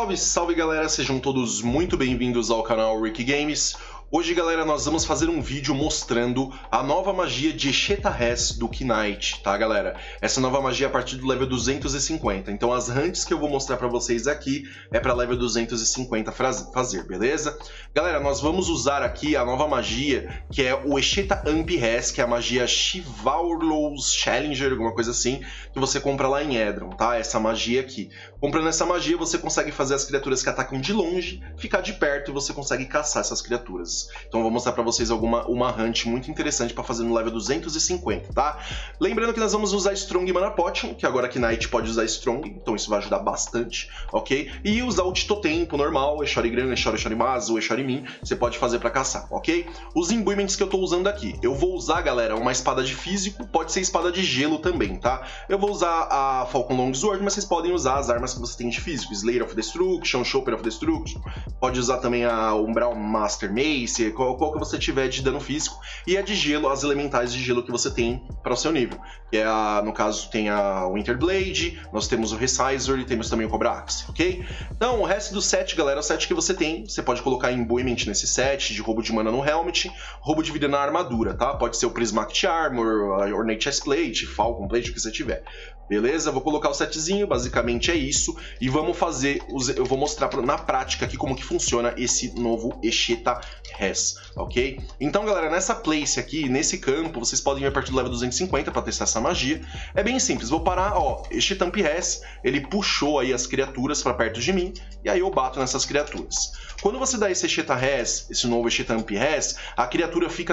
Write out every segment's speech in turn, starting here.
Salve, salve galera, sejam todos muito bem-vindos ao canal Rick Games. Hoje, galera, nós vamos fazer um vídeo mostrando a nova magia de Esheta Res do Knight, tá, galera? Essa nova magia é a partir do level 250, então as hunts que eu vou mostrar pra vocês aqui é pra level 250 fazer, beleza? Galera, nós vamos usar aqui a nova magia, que é o Esheta Amp Res, que é a magia Chivalrous Challenger, alguma coisa assim, que você compra lá em Edron, tá? Essa magia aqui. Comprando essa magia, você consegue fazer as criaturas que atacam de longe ficar de perto e você consegue caçar essas criaturas. Então eu vou mostrar pra vocês uma hunt muito interessante pra fazer no level 250, tá? Lembrando que nós vamos usar Strong Mana Potion, que agora Knight pode usar Strong, então isso vai ajudar bastante, ok? E usar o Titotempo normal, Eshorigram, Eshorimazu, Eshorimin, você pode fazer pra caçar, ok? Os imbuements que eu tô usando aqui, eu vou usar, galera, uma espada de físico, pode ser espada de gelo também, tá? Eu vou usar a Falcon Longsword, mas vocês podem usar as armas que você tem de físico, Slayer of Destruction, Chopper of Destruction, pode usar também a Umbral Master Mace, qual que você tiver de dano físico, e a de gelo, as elementais de gelo que você tem para o seu nível, que é no caso tem a Winter Blade, nós temos o Resizor e temos também o Cobra Axe, ok? Então o resto do set, galera, é o set que você tem, você pode colocar imbuement nesse set, de roubo de mana no helmet, roubo de vida na armadura, tá? Pode ser o Prismatic Armor, a Ornate Chestplate, Falcon Plate, o que você tiver. Beleza? Vou colocar o setzinho, basicamente é isso, e vamos fazer, eu vou mostrar na prática aqui como que funciona esse novo Esheta Res, ok? Então, galera, nessa place aqui, nesse campo, vocês podem ir a partir do level 250 para testar essa magia. É bem simples, vou parar, ó, Esheta Amp Res, ele puxou aí as criaturas para perto de mim, e aí eu bato nessas criaturas. Quando você dá esse Esheta Res, esse novo Esheta Amp Res, a criatura fica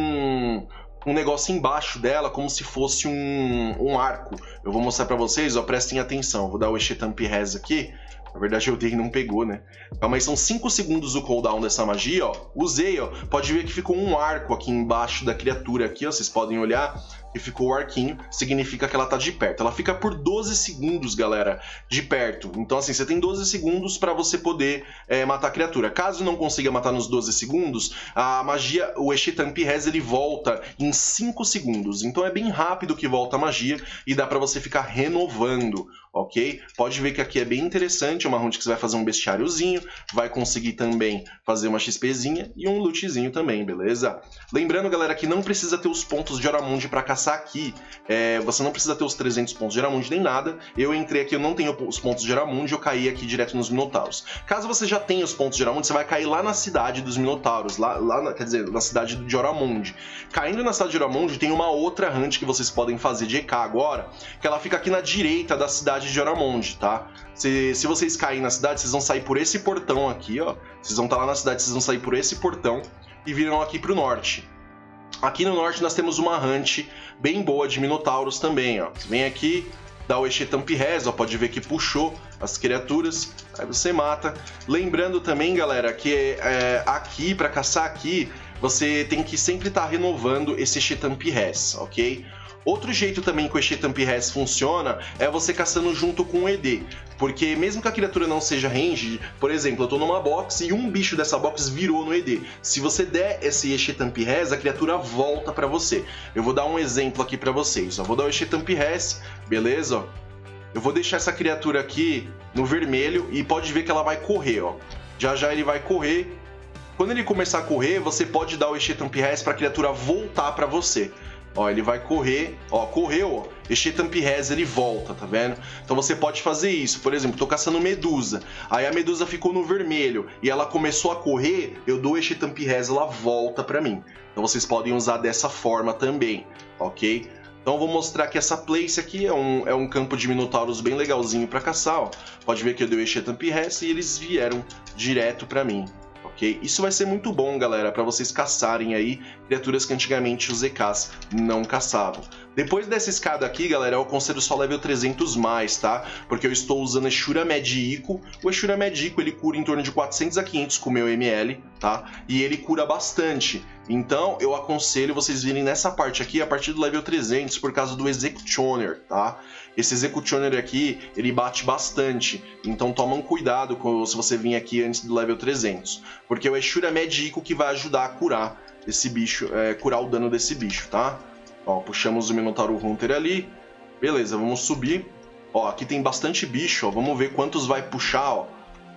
com um negócio embaixo dela, como se fosse um arco. Eu vou mostrar pra vocês, ó, prestem atenção. Vou dar o Esheta Amp Res aqui. Na verdade eu dei e não pegou, né? Mas são 5 segundos o cooldown dessa magia, ó. Usei, ó. Pode ver que ficou um arco aqui embaixo da criatura aqui, ó. Vocês podem olhar que ficou o arquinho. Significa que ela tá de perto. Ela fica por 12 segundos, galera, de perto. Então, assim, você tem 12 segundos pra você poder matar a criatura. Caso não consiga matar nos 12 segundos, a magia, o Esheta Amp Res, ele volta em 5 segundos. Então é bem rápido que volta a magia e dá pra você ficar renovando, ok? Pode ver que aqui é bem interessante, é uma hunt que você vai fazer um bestiáriozinho, vai conseguir também fazer uma XPzinha e um lootzinho também, beleza? Lembrando, galera, que não precisa ter os pontos de Oramundi pra caçar aqui, você não precisa ter os 300 pontos de Oramundi nem nada. Eu entrei aqui, eu não tenho os pontos de Oramundi, eu caí aqui direto nos Minotauros. Caso você já tenha os pontos de Oramundi, você vai cair lá na cidade dos Minotauros, quer dizer, na cidade de Oramundi. Caindo na cidade de Oramundi, tem uma outra hunt que vocês podem fazer de EK agora, que ela fica aqui na direita da cidade de Oramundi, tá? Se vocês caírem na cidade, vocês vão sair por esse portão aqui, ó. Vocês vão estar lá na cidade, vocês vão sair por esse portão e viram aqui pro norte. Aqui no norte nós temos uma hunt bem boa de Minotauros também, ó. Você vem aqui, dá o Esheta Amp Res, ó, pode ver que puxou as criaturas, aí você mata. Lembrando também, galera, que aqui, pra caçar aqui, você tem que sempre estar renovando esse Esheta Amp Res, ok? Outro jeito também que o Esheta Amp Res funciona é você caçando junto com o ED. Porque mesmo que a criatura não seja range, por exemplo, eu tô numa box e um bicho dessa box virou no ED. Se você der esse Esheta Amp Res, a criatura volta pra você. Eu vou dar um exemplo aqui pra vocês. Eu vou dar o Esheta Amp Res, beleza? Eu vou deixar essa criatura aqui no vermelho e pode ver que ela vai correr, ó. Já já ele vai correr. Quando ele começar a correr, você pode dar o Esheta Amp Res pra criatura voltar pra você. Ó, ele vai correr, ó, correu, ó, Esheta Amp Res, ele volta, tá vendo? Então você pode fazer isso, por exemplo, tô caçando medusa, aí a medusa ficou no vermelho e ela começou a correr, eu dou Esheta Amp Res, ela volta pra mim. Então vocês podem usar dessa forma também, ok? Então eu vou mostrar que essa place aqui é um campo de Minotauros bem legalzinho pra caçar, ó. Pode ver que eu dei Esheta Amp Res e eles vieram direto pra mim. Okay? Isso vai ser muito bom, galera, para vocês caçarem aí criaturas que antigamente os EKs não caçavam. Depois dessa escada aqui, galera, eu aconselho só level 300+, tá? Porque eu estou usando Eshura Medico. O Eshura Medico, ele cura em torno de 400 a 500 com o meu ML, tá? E ele cura bastante. Então, eu aconselho vocês virem nessa parte aqui a partir do level 300 por causa do Executioner, tá? Esse Executioner aqui, ele bate bastante. Então, tomam cuidado se você vir aqui antes do level 300. Porque o Eshura Medico que vai ajudar a curar esse bicho, curar o dano desse bicho, tá? Ó, puxamos o Minotauro Hunter ali. Beleza, vamos subir. Ó, aqui tem bastante bicho, ó. Vamos ver quantos vai puxar, ó.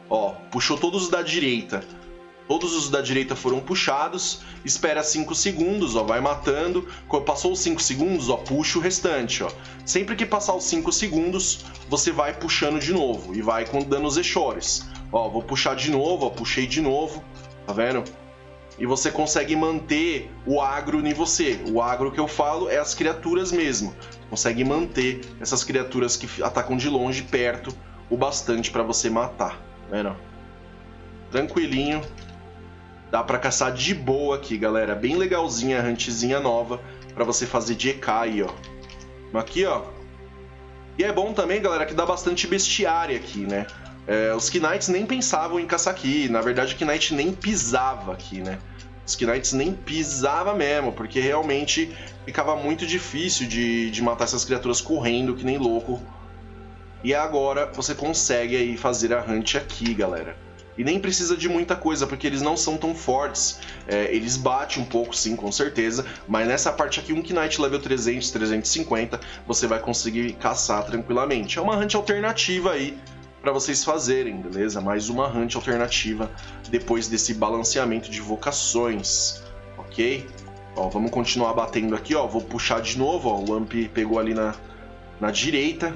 Ó, puxou todos os da direita. Todos os da direita foram puxados, espera 5 segundos, ó, vai matando. Quando passou os 5 segundos, ó, puxa o restante, ó. Sempre que passar os 5 segundos, você vai puxando de novo e vai dando os echores. Ó, vou puxar de novo, ó, puxei de novo, tá vendo? E você consegue manter o agro em você. O agro que eu falo é as criaturas mesmo. Consegue manter essas criaturas que atacam de longe perto o bastante para você matar, tá vendo? Tranquilinho. Dá pra caçar de boa aqui, galera. Bem legalzinha a huntzinha nova pra você fazer de EK aí, ó. Aqui, ó. E é bom também, galera, que dá bastante bestiário aqui, né? Os Knights nem pensavam em caçar aqui. Na verdade, o Knight nem pisava aqui, né? Os Knights nem pisava mesmo, porque realmente ficava muito difícil de matar essas criaturas correndo, que nem louco. E agora você consegue aí fazer a hunt aqui, galera. E nem precisa de muita coisa, porque eles não são tão fortes. Eles batem um pouco, sim, com certeza. Mas nessa parte aqui, um Knight level 300, 350, você vai conseguir caçar tranquilamente. É uma hunt alternativa aí para vocês fazerem, beleza? Mais uma hunt alternativa depois desse balanceamento de vocações, ok? Ó, vamos continuar batendo aqui, ó. Vou puxar de novo, ó. O Lamp pegou ali na direita.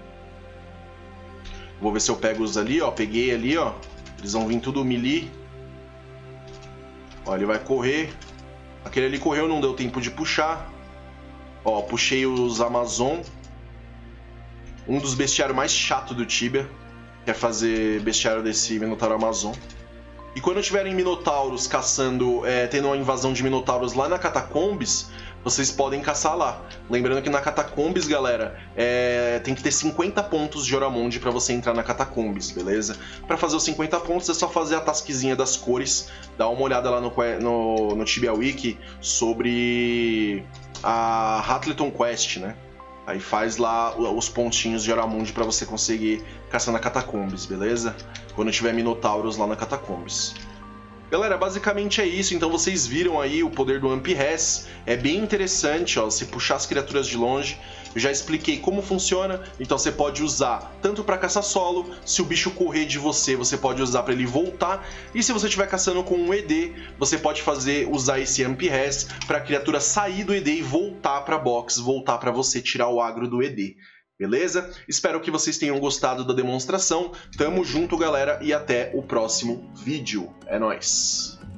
Vou ver se eu pego os ali, ó. Peguei ali, ó. Eles vão vir tudo melee. Ó, ele vai correr. Aquele ali correu, não deu tempo de puxar. Ó, puxei os Amazon. Um dos bestiários mais chato do Tibia. Que é fazer bestiário desse Minotauro Amazon. E quando tiverem Minotauros caçando, tendo uma invasão de Minotauros lá na Catacombs, vocês podem caçar lá. Lembrando que na Catacombs, galera, tem que ter 50 pontos de Oramonde para você entrar na Catacombs, beleza? Para fazer os 50 pontos é só fazer a tasquezinha das cores, dá uma olhada lá no Tibia Wiki sobre a Hatleton Quest, né? Aí faz lá os pontinhos de Oramonde para você conseguir caçar na Catacombs, beleza? Quando tiver Minotauros lá na Catacombs. Galera, basicamente é isso. Então vocês viram aí o poder do Ampy-Res. É bem interessante, ó, se puxar as criaturas de longe. Eu já expliquei como funciona. Então você pode usar tanto para caçar solo. Se o bicho correr de você, você pode usar para ele voltar. E se você estiver caçando com um ED, você pode usar esse Ampy-Res para a criatura sair do ED e voltar para a box, voltar para você tirar o agro do ED. Beleza? Espero que vocês tenham gostado da demonstração. Tamo junto, galera, e até o próximo vídeo. É nóis!